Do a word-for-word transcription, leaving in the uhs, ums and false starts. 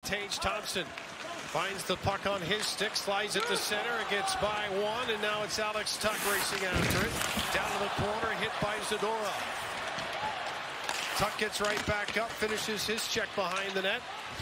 Tage Thompson finds the puck on his stick, slides it to center, it gets by one, and now it's Alex Tuch racing after it. Down to the corner, hit by Zadorov. Tuch gets right back up, finishes his check behind the net.